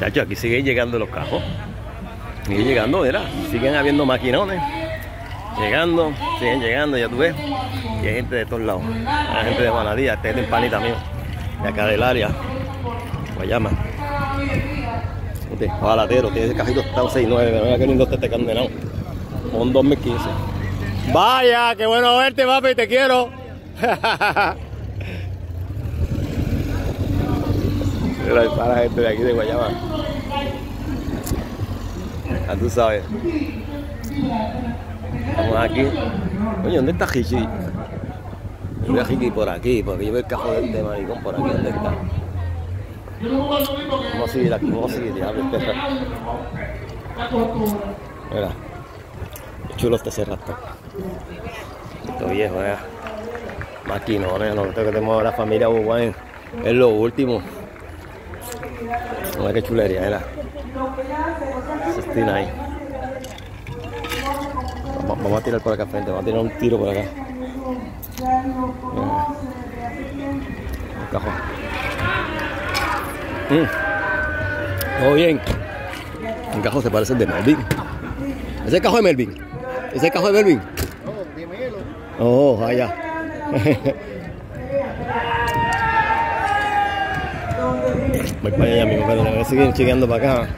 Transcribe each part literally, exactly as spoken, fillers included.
Chacho, aquí siguen llegando los cajos. Siguen llegando, mira. Siguen habiendo maquinones. Llegando, siguen llegando, ya tú ves. Y hay gente de todos lados. Hay gente de Manadía, este es tempranita mío. De acá del área. Guayama. Este balatero, tiene ese cajito, está un seis nueve. Mira qué lindo este condenado. Un dos mil quince. Vaya, qué bueno verte, papi, te quiero. Mira, para la gente de aquí de Guayama. Ya tú sabes. Estamos aquí. Oye, ¿dónde está Hichi? Yo veo a Hichi por aquí, porque yo veo el cajón de este maricón por aquí. ¿Dónde está? Vamos a seguir aquí, vamos a seguir. Diablo, este mira. Qué chulo este cerrato. Esto viejo, ¿eh? Maquinones, nosotros que tenemos la familia Uruguay es lo último. Mira qué chulería, mira. Sestina ahí. Vamos, vamos a tirar por acá frente, vamos a tirar un tiro por acá. Mira. El cajón. Mm. Todo bien. El cajón se parece al de Melvin. ¿Ese es el cajón de Melvin? ¿Ese es el cajón de Melvin? No, de Melo. Oh, vaya. Voy para allá mismo, pero me siguen chequeando para acá.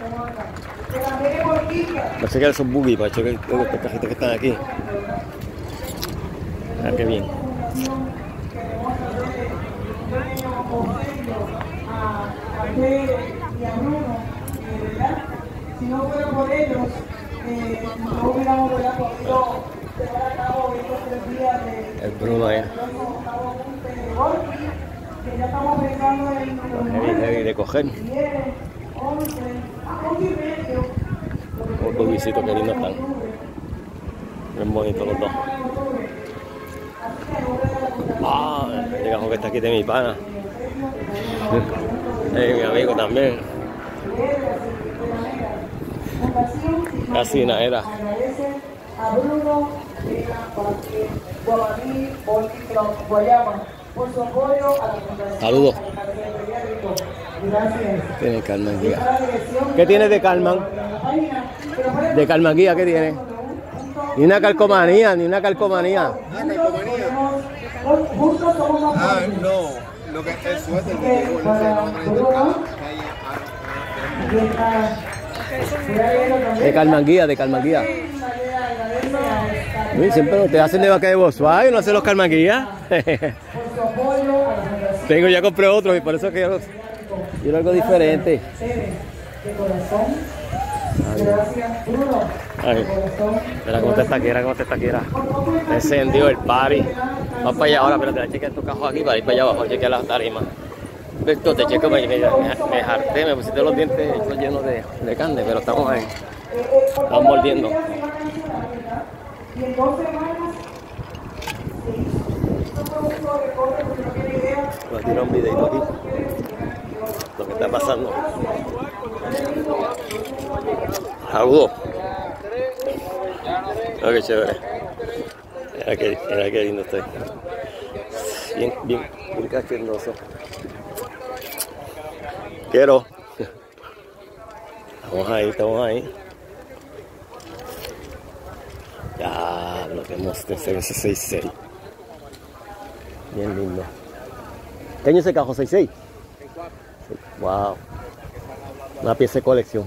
Voy a chequear esos boogies para chequear estos cajitos que están aquí. Ah, qué bien. Si no fuera por ellos, eh, no hubiéramos podido llevar a cabo estos tres días de... El Bruno allá. Que ya estamos pensando en... Heavy, heavy de coger. Los bugisitos que lindos están. Bien bonitos los dos. Ah, el cajón que está aquí de mi pana. Eh, mi amigo también. Casi nada era. A Bruno de la Parque Guamaní, Guayama, por su apoyo a la fundación. Saludos. Gracias. Tiene Calman Guía. ¿Qué tiene de Calman? De Calman Guía, ¿qué tiene? Ni una calcomanía, ni una calcomanía. Ah, calcomanía. Ah, no. Lo que es suéter que llegó, no sé, no me trae calle. De Calmanguía, de Calmanguía. Uy, siempre te hacen de vaca de Volkswagen, no hacen los Calmanguía. Tengo, ya compré otro y por eso que yo quiero algo diferente. Ay, mira cómo te está aquí, mira cómo te está aquí. Está encendido el party. Vamos para allá ahora, espérate, la chequea estos cajos aquí para ir para allá abajo, chequear las tarimas. Esto te checo, me, me, me harté, me pusiste los dientes llenos de, de carne, pero estamos ahí. Estamos mordiendo. Voy a tirar un videito aquí. Lo que está pasando. Saludos. Oh, qué chévere. Mira qué, mira qué lindo estoy. Bien, bien, bien cachondoso. Quiero. Estamos ahí, estamos ahí. Ya, lo que hemos de ese seis seis. Bien lindo. ¿Qué año es ese cajo? ¿seis seis? Wow. Una pieza de colección.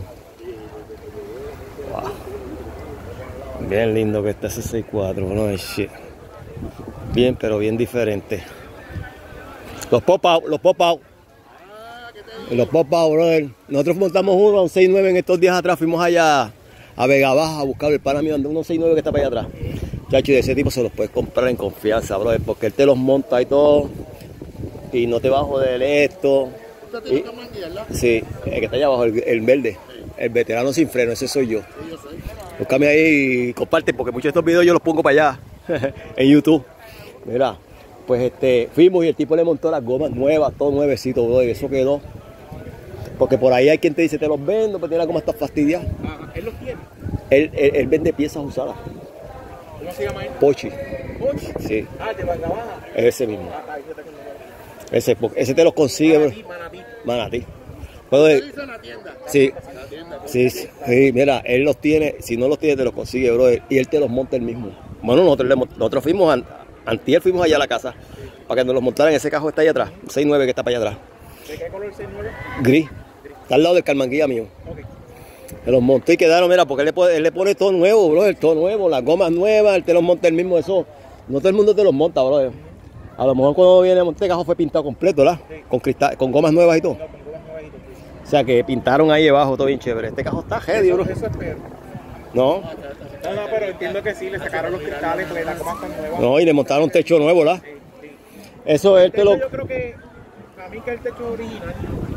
Wow. Bien lindo que está ese seis cuatro. No es shit. Bien, pero bien diferente. Los pop-out, los pop-out. Los pop-out, brother. Nosotros montamos uno a un seis nueve en estos días atrás. Fuimos allá a Vega Baja a buscar el pana mío, donde uno seis nueve que está para allá atrás. Chacho, de ese tipo se los puedes comprar en confianza, brother, porque él te los monta y todo. Y no te va a joder esto. Y, sí, el que está allá abajo, el, el verde. El veterano sin freno, ese soy yo. Búscame ahí y comparte, porque muchos de estos videos yo los pongo para allá en YouTube. Mira, pues este, fuimos y el tipo le montó las gomas nuevas, todo nuevecito, bro, y eso quedó. Porque por ahí hay quien te dice, te los vendo, pero tiene la goma está fastidiada. Ah, él los tiene. Él, él, él vende piezas usadas. ¿Cómo se llama él? Pochi. ¿Pochi? Sí. Ah, de Vega Baja. Ese mismo. Ah, ahí está con Ese, ese te los consigue, Manatí, bro. Manatí. Manatí. Brother, dice la tienda? sí, La tienda. sí, sí, sí, mira, él los tiene, si no los tiene te los consigue, brother, y él te los monta él mismo. Bueno, nosotros, le mont- nosotros fuimos, an- antier fuimos allá a la casa, para que nos los montaran. Ese cajón está allá atrás, un seis nueve que está para allá atrás. ¿De qué color seis nueve? Gris, está al lado del Carmanguía mío. Ok. Se los montó y quedaron, mira, porque él le, pone, él le pone todo nuevo, brother, todo nuevo, las gomas nuevas, él te los monta él mismo, eso. No todo el mundo te los monta, brother. A lo mejor cuando viene a montar el cajón fue pintado completo, ¿verdad? Sí. Con cristal, con gomas nuevas y todo. No, con gomas nuevitas, sí. O sea que pintaron ahí abajo, todo bien chévere. Este cajón está heavy, bro. Eso, eso espero. No, No, no, pero entiendo que sí, le sacaron los cristales, porque las gomas están nuevas. no, y le montaron un techo nuevo, ¿verdad? Sí, sí. Eso él De te hecho, lo... yo creo que a mí que el techo original